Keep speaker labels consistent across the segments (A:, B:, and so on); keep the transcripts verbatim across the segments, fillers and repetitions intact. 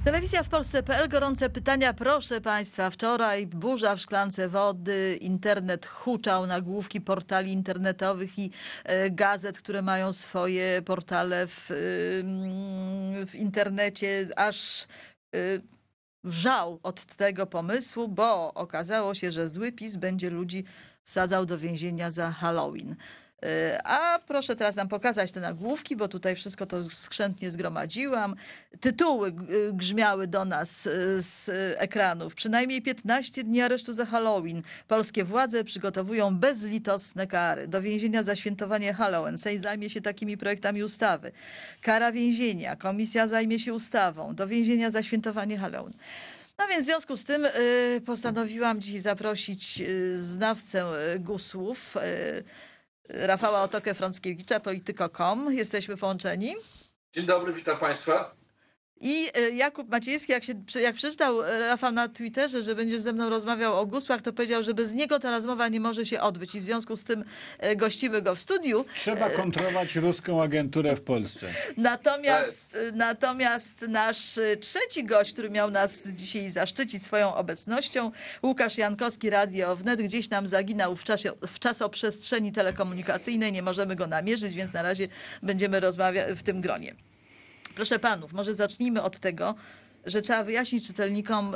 A: Telewizja w Polsce kropka pe el, gorące pytania. Proszę Państwa, wczoraj burza w szklance wody, internet huczał, nagłówki portali internetowych i e, gazet, które mają swoje portale w, w internecie, aż e, wrzał od tego pomysłu, bo okazało się, że zły PiS będzie ludzi wsadzał do więzienia za Halloween. A proszę teraz nam pokazać te nagłówki, bo tutaj wszystko to skrzętnie zgromadziłam. Tytuły grzmiały do nas z ekranów. Przynajmniej piętnaście dni aresztu za Halloween. Polskie władze przygotowują bezlitosne kary. Do więzienia za świętowanie Halloween. Sejm zajmie się takimi projektami ustawy. Kara więzienia. Komisja zajmie się ustawą. Do więzienia za świętowanie Halloween. No więc w związku z tym y, postanowiłam dzisiaj zaprosić y, znawcę y, gusłów, y, Rafała Otokę-Frąckiewicza, polityko kropka com. Jesteśmy połączeni.
B: Dzień dobry, witam Państwa.
A: I Jakub Maciejski, jak, się, jak przeczytał Rafał na Twitterze, że będziesz ze mną rozmawiał o gusłach, to powiedział, że bez niego ta rozmowa nie może się odbyć i w związku z tym gościmy go w studiu.
C: Trzeba kontrolować ruską agenturę w Polsce.
A: Natomiast, natomiast nasz trzeci gość, który miał nas dzisiaj zaszczycić swoją obecnością, Łukasz Jankowski, Radio Wnet, gdzieś nam zaginął w, czasie, w czasoprzestrzeni telekomunikacyjnej. Nie możemy go namierzyć, więc na razie będziemy rozmawiać w tym gronie. Proszę panów, może zacznijmy od tego, że trzeba wyjaśnić czytelnikom,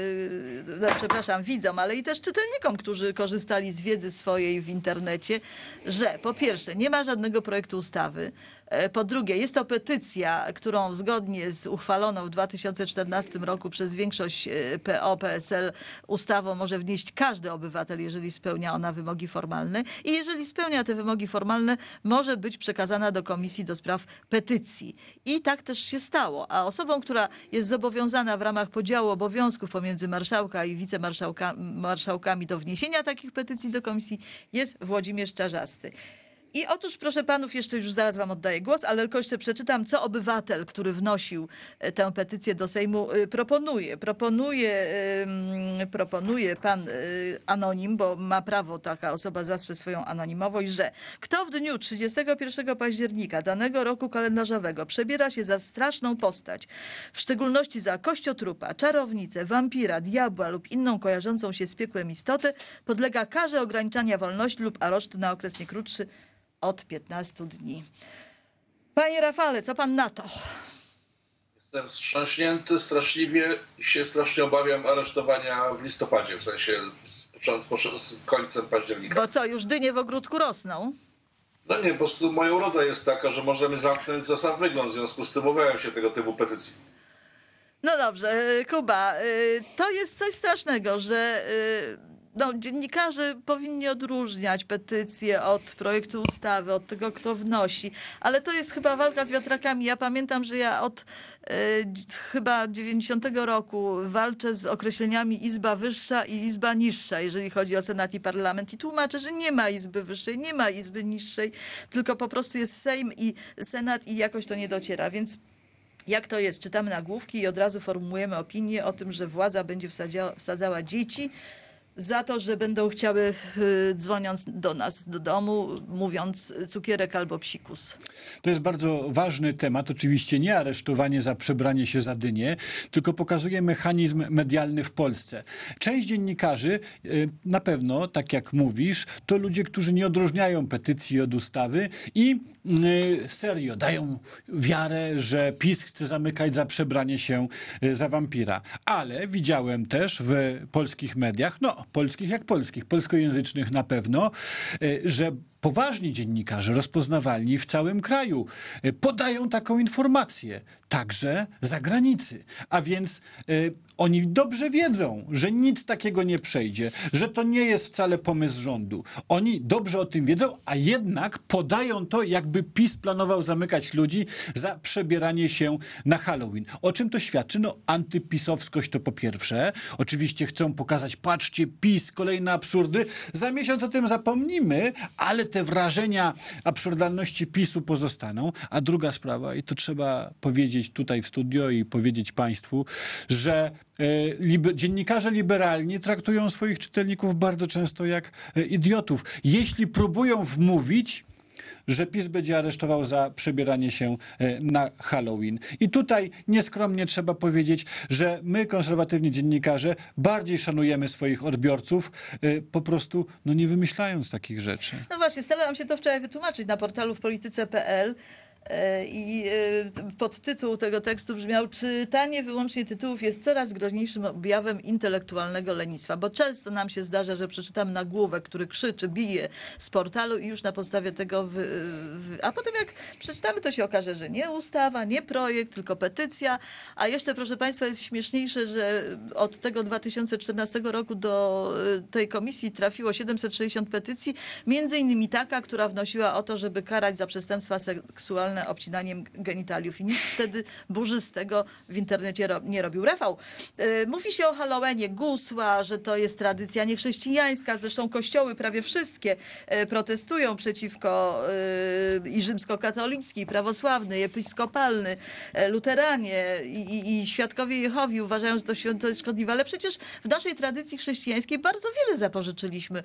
A: yy, no, przepraszam, widzom, ale i też czytelnikom, którzy korzystali z wiedzy swojej w internecie, że po pierwsze nie ma żadnego projektu ustawy, po drugie jest to petycja, którą zgodnie z uchwaloną w dwa tysiące czternastym roku przez większość P O P S L ustawą może wnieść każdy obywatel, jeżeli spełnia ona wymogi formalne i jeżeli spełnia te wymogi formalne, może być przekazana do Komisji do Spraw Petycji. I tak też się stało. A osobą, która jest zobowiązana w ramach podziału obowiązków pomiędzy marszałka i wicemarszałkami do wniesienia takich petycji do Komisji jest Włodzimierz Czarzasty. I otóż, proszę panów, jeszcze już zaraz wam oddaję głos, ale tylko jeszcze przeczytam, co obywatel, który wnosił tę petycję do Sejmu, proponuje. Proponuje, proponuje pan anonim, bo ma prawo taka osoba zastrzec swoją anonimowość, że kto w dniu trzydziestego pierwszego października danego roku kalendarzowego przebiera się za straszną postać, w szczególności za kościotrupa, czarownicę, wampira, diabła lub inną kojarzącą się z piekłem istotę, podlega karze ograniczania wolności lub aresztu na okres nie krótszy od piętnastu dni. Panie Rafale, co pan na to?
B: Jestem wstrząśnięty straszliwie i się strasznie obawiam aresztowania w listopadzie, w sensie z, z końcem października.
A: Bo co, już dynie w ogródku rosną?
B: No nie, po prostu moja uroda jest taka, że możemy zamknąć za sam wygląd, w związku z tym obawiam się tego typu petycji.
A: No dobrze, Kuba, to jest coś strasznego, że no, dziennikarze powinni odróżniać petycje od projektu ustawy, od tego, kto wnosi, ale to jest chyba walka z wiatrakami. Ja pamiętam, że ja od e, chyba dziewięćdziesiątego roku walczę z określeniami Izba Wyższa i Izba Niższa, jeżeli chodzi o Senat i Parlament, i tłumaczę, że nie ma Izby Wyższej, nie ma Izby Niższej, tylko po prostu jest Sejm i Senat i jakoś to nie dociera, więc jak to jest? Czytamy nagłówki i od razu formułujemy opinię o tym, że władza będzie wsadzała, wsadzała dzieci za to, że będą chciały, dzwoniąc do nas do domu, mówiąc cukierek albo psikus.
C: To jest bardzo ważny temat. Oczywiście nie aresztowanie za przebranie się za dynię, tylko pokazuje mechanizm medialny w Polsce. Część dziennikarzy, na pewno, tak jak mówisz, to ludzie, którzy nie odróżniają petycji od ustawy i serio dają wiarę, że PiS chce zamykać za przebranie się za wampira. Ale widziałem też w polskich mediach, no polskich jak polskich, polskojęzycznych na pewno, że poważni dziennikarze rozpoznawalni w całym kraju podają taką informację, także za granicy. A więc y, oni dobrze wiedzą, że nic takiego nie przejdzie, że to nie jest wcale pomysł rządu. Oni dobrze o tym wiedzą, a jednak podają to, jakby PiS planował zamykać ludzi za przebieranie się na Halloween. O czym to świadczy? No antypisowskość to po pierwsze. Oczywiście chcą pokazać, patrzcie, PiS, kolejne absurdy. Za miesiąc o tym zapomnimy, ale te wrażenia absurdalności PiSu pozostaną. A druga sprawa, i to trzeba powiedzieć tutaj w studio i powiedzieć państwu, że e, libe, dziennikarze liberalni traktują swoich czytelników bardzo często jak e, idiotów. Jeśli próbują wmówić, że PiS będzie aresztował za przebieranie się e, na Halloween. I tutaj nieskromnie trzeba powiedzieć, że my, konserwatywni dziennikarze, bardziej szanujemy swoich odbiorców, e, po prostu no, nie wymyślając takich rzeczy.
A: No właśnie, starałam się to wczoraj wytłumaczyć na portalu w polityce kropka pe el. I podtytuł tego tekstu brzmiał: czytanie wyłącznie tytułów jest coraz groźniejszym objawem intelektualnego lenistwa, bo często nam się zdarza, że przeczytamy nagłówek, który krzyczy, bije z portalu i już na podstawie tego, wy, wy, a potem jak przeczytamy, to się okaże, że nie ustawa, nie projekt, tylko petycja, a jeszcze, proszę Państwa, jest śmieszniejsze, że od tego dwa tysiące czternastego roku do tej komisji trafiło siedemset sześćdziesiąt petycji, między innymi taka, która wnosiła o to, żeby karać za przestępstwa seksualne obcinaniem genitaliów, i nikt wtedy burzy z tego w internecie ro- nie robił. Rafał, yy, mówi się o Halloweenie, gusła, że to jest tradycja niechrześcijańska, zresztą kościoły prawie wszystkie yy, protestują przeciwko yy, i rzymskokatolicki, i prawosławny, i episkopalny, yy, luteranie i, i, i świadkowie Jehowi uważają, że to święto jest szkodliwe, ale przecież w naszej tradycji chrześcijańskiej bardzo wiele zapożyczyliśmy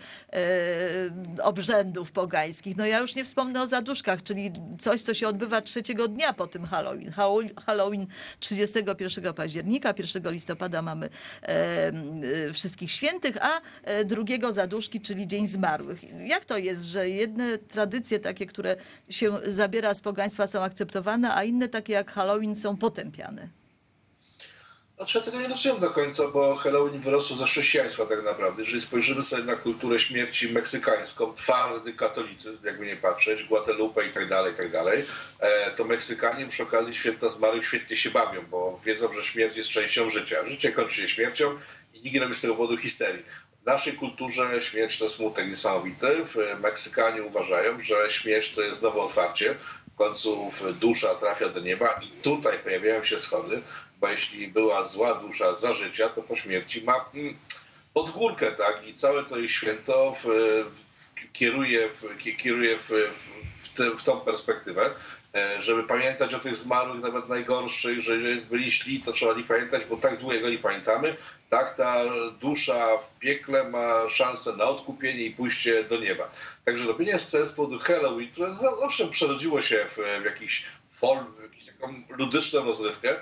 A: yy, obrzędów pogańskich. No ja już nie wspomnę o zaduszkach, czyli coś, co się odbywa trzeciego dnia po tym Halloween. Halloween trzydziestego pierwszego października, pierwszego listopada mamy e, e, Wszystkich Świętych, a e, drugiego zaduszki, czyli Dzień Zmarłych. Jak to jest, że jedne tradycje takie, które się zabiera z pogaństwa, są akceptowane, a inne takie jak Halloween są potępiane?
B: Znaczy ja tego nie rozumiem do końca, bo Halloween wyrosło ze chrześcijaństwa tak naprawdę. Jeżeli spojrzymy sobie na kulturę śmierci meksykańską, twardy katolicyzm, jakby nie patrzeć, Guadalupe i tak dalej, i tak dalej, to Meksykanie przy okazji Święta Zmarłych świetnie się bawią, bo wiedzą, że śmierć jest częścią życia. Życie kończy się śmiercią i nikt nie robi z tego powodu histerii. W naszej kulturze śmierć to smutek niesamowity. Meksykanie uważają, że śmierć to jest nowe otwarcie. W końcu dusza trafia do nieba i tutaj pojawiają się schody, bo jeśli była zła dusza za życia, to po śmierci ma mm, pod górkę, tak? I całe to ich święto w, w, kieruje, w, kieruje w, w, w, te, w tą perspektywę, żeby pamiętać o tych zmarłych, nawet najgorszych, że jeżeli byli źli, to trzeba o nich pamiętać, bo tak długo nie pamiętamy, tak ta dusza w piekle ma szansę na odkupienie i pójście do nieba. Także robienie scen z powodu Halloween, które zawsze przerodziło się w, w jakiś folk, w jakąś taką ludyczną rozrywkę,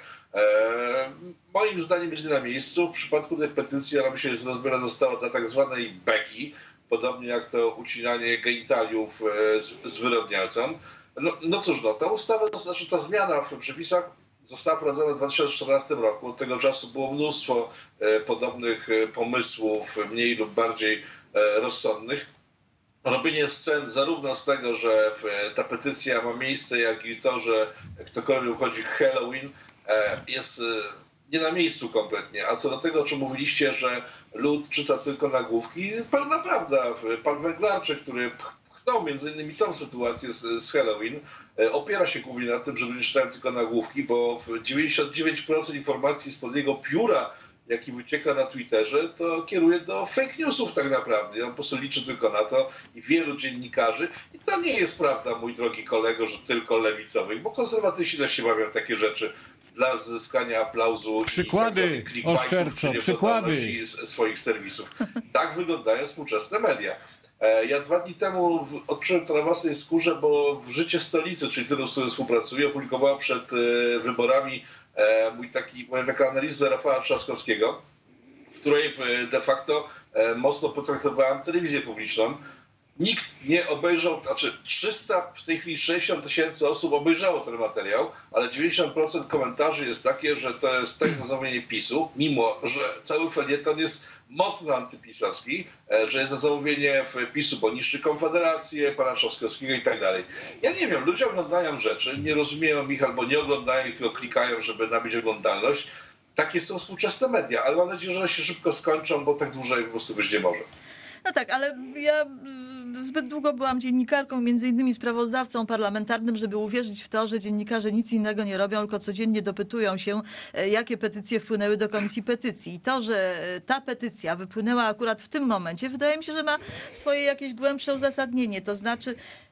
B: e, moim zdaniem jest nie na miejscu. W przypadku tej petycji ona myślę, że zrobiona została dla tak zwanej beki, podobnie jak to ucinanie genitaliów e, z, z wyrodnialcą. No, no cóż, no, ta ustawa, to znaczy ta zmiana w przepisach została wprowadzona w dwa tysiące czternastym roku. Od tego czasu było mnóstwo e, podobnych e, pomysłów, mniej lub bardziej e, rozsądnych. Robienie scen zarówno z tego, że w, ta petycja ma miejsce, jak i to, że ktokolwiek uchodzi Halloween, e, jest e, nie na miejscu kompletnie. A co do tego, o czym mówiliście, że lud czyta tylko nagłówki, pełna prawda. Pan Węglarczyk, który no, między innymi tą sytuację z, z Halloween, e, opiera się głównie na tym, że ludzie czytają tylko nagłówki, bo dziewięćdziesiąt dziewięć procent informacji spod jego pióra, jaki wycieka na Twitterze, to kieruje do fake newsów tak naprawdę. On po prostu liczy tylko na to i wielu dziennikarzy. I to nie jest prawda, mój drogi kolego, że tylko lewicowych, bo konserwatyści też się bawią takie rzeczy dla zyskania aplauzu
C: przykłady,
B: i
C: oszczerco, przykłady
B: swoich serwisów. Tak wyglądają współczesne media. Ja dwa dni temu odczułem to na własnej skórze, bo w Życie Stolicy, czyli tym, z którym współpracuję, opublikowała przed wyborami mój taki, moja taka analiza Rafała Trzaskowskiego, w której de facto mocno potraktowałem telewizję publiczną. Nikt nie obejrzał, znaczy trzysta, w tej chwili sześćdziesiąt tysięcy osób obejrzało ten materiał, ale dziewięćdziesiąt procent komentarzy jest takie, że to jest tekst na zamówienie PiSu, mimo że cały felieton jest mocno antypisowski, że jest za zamówienie PiSu, bo niszczy Konfederację, pana Trzaskowskiego i tak dalej. Ja nie wiem, ludzie oglądają rzeczy, nie rozumieją ich albo nie oglądają ich, tylko klikają, żeby nabyć oglądalność. Takie są współczesne media, ale mam nadzieję, że one się szybko skończą, bo tak dłużej po prostu być nie może.
A: No tak, ale ja zbyt długo byłam dziennikarką, między innymi sprawozdawcą parlamentarnym, żeby uwierzyć w to, że dziennikarze nic innego nie robią, tylko codziennie dopytują się, jakie petycje wpłynęły do Komisji Petycji. I to, że ta petycja wypłynęła akurat w tym momencie, wydaje mi się, że ma swoje jakieś głębsze uzasadnienie. To znaczy,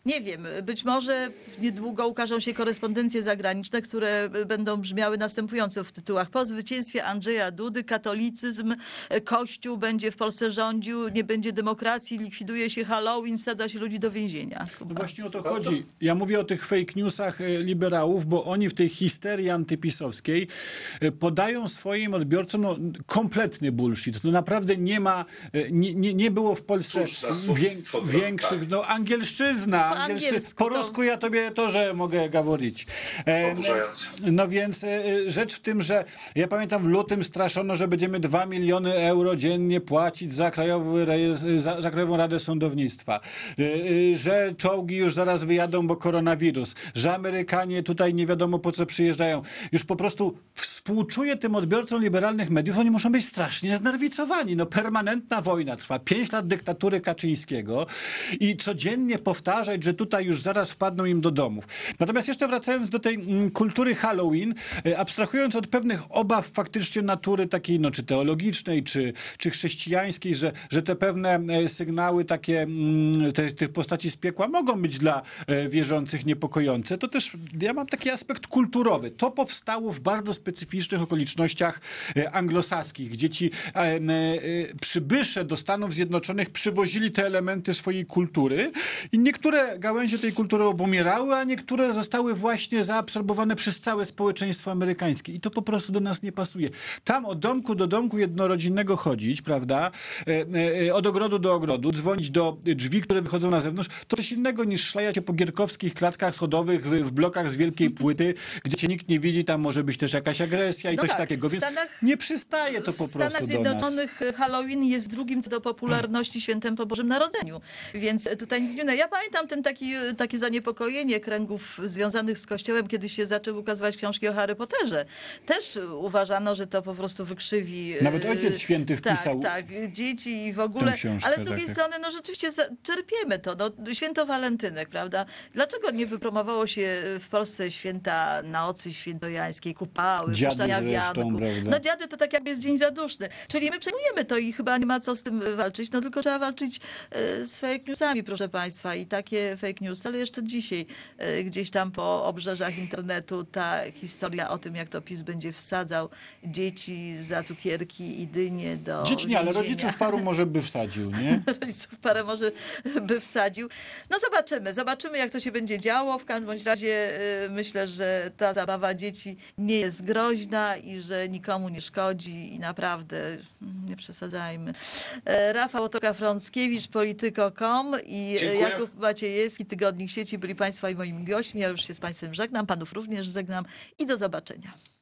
A: Nie wiem, być może niedługo ukażą się korespondencje zagraniczne, które będą brzmiały następująco w tytułach. Po zwycięstwie Andrzeja Dudy katolicyzm, Kościół będzie w Polsce rządził, nie będzie demokracji, likwiduje się Halloween, wsadza się ludzi do więzienia.
C: No właśnie o to chodzi. Ja mówię o tych fake newsach e, liberałów, bo oni w tej histerii antypisowskiej e, podają swoim odbiorcom no, kompletny bullshit. To naprawdę nie ma, e, nie, nie, nie było w Polsce
B: Cóż za
C: wię,
B: słownictwo,
C: większych,
B: tak.
C: no angielszczyzna.
A: Po
C: angielszczy-
A: angielsku
C: po
A: to-
C: rusku ja tobie to, że mogę gaworić. E,
B: Oburzające.
C: no więc e, rzecz w tym, że ja pamiętam w lutym straszono, że będziemy dwa miliony euro dziennie płacić za, krajowy, reje- za, za Krajową Radę Sądownictwa, e, e, że czołgi już zaraz wyjadą, bo koronawirus, że Amerykanie tutaj nie wiadomo po co przyjeżdżają. Już po prostu współczuję tym odbiorcom liberalnych mediów, oni muszą być strasznie znerwicowani. No permanentna wojna trwa, pięć lat dyktatury Kaczyńskiego i codziennie powtarzać, że tutaj już zaraz wpadną im do domów. Natomiast jeszcze wracając do tej mm, kultury Halloween, e, abstrahując od pewnych obaw faktycznie natury takiej, no czy teologicznej, czy, czy chrześcijańskiej, że, że te pewne e, sygnały takie mm, te, tych postaci z piekła mogą być dla e, wierzących niepokojące, to też ja mam taki aspekt kulturowy. To powstało w bardzo specyficznych okolicznościach e, anglosaskich, gdzie ci e, e, przybysze do Stanów Zjednoczonych przywozili te elementy swojej kultury i niektóre gałęzie tej kultury obumierały, a niektóre zostały właśnie zaabsorbowane przez całe społeczeństwo amerykańskie. I to po prostu do nas nie pasuje. Tam od domku do domku jednorodzinnego chodzić, prawda, e, e, od ogrodu do ogrodu, dzwonić do drzwi, które wychodzą na zewnątrz, to coś innego niż szlajać się po gierkowskich klatkach schodowych w, w blokach z wielkiej płyty, gdzie cię nikt nie widzi, tam może być też jakaś agresja i
A: No
C: coś
A: tak,
C: takiego,
A: w
C: więc
A: Stanach-
C: nie przystaje to po
A: W
C: prostu
A: Stanach
C: do nas.
A: Zjednoczonych Halloween jest drugim co do popularności świętem po Bożym Narodzeniu. Więc tutaj nic dziwnego. Ja pamiętam ten taki, takie zaniepokojenie kręgów związanych z Kościołem, kiedy się zaczęły ukazywać książki o Harry Potterze. Też uważano, że to po prostu wykrzywi...
C: Nawet
A: e,
C: Ojciec Święty wpisał
A: Tak, tak. Dzieci i w ogóle.
C: książkę,
A: Ale z drugiej
C: tak, tak.
A: strony, no rzeczywiście za- czerpiemy to. No, święto Walentynek, prawda? Dlaczego nie wypromowało się w Polsce święta Nocy Świętojańskiej, kupały,
C: Dziady
A: puszczania
C: zresztą,
A: wianku?
C: prawda?
A: No dziady to tak jakby jest dzień zaduszny. Czyli my przejmujemy to i chyba nie ma co z tym walczyć, no tylko trzeba walczyć e, z fake newsami, proszę państwa. I takie fake news, ale jeszcze dzisiaj e, gdzieś tam po obrzeżach internetu ta historia o tym, jak to PiS będzie wsadzał dzieci za cukierki i dynie do
C: Dzieci nie, ale
A: więzienia.
C: rodziców paru może by wsadził, nie?
A: Rodziców parę może by wsadził. No zobaczymy, zobaczymy jak to się będzie działo. W każdym bądź razie y, myślę, że ta zabawa dzieci nie jest groźna i że nikomu nie szkodzi i naprawdę mm, nie przesadzajmy. E, Rafał Toka-Frąckiewicz, polityko kropka com i
B: Dziękuję.
A: Jakub Maciejewski, Tygodnik Sieci byli państwa i moimi gośćmi. Ja już się z państwem żegnam, panów również żegnam i do zobaczenia.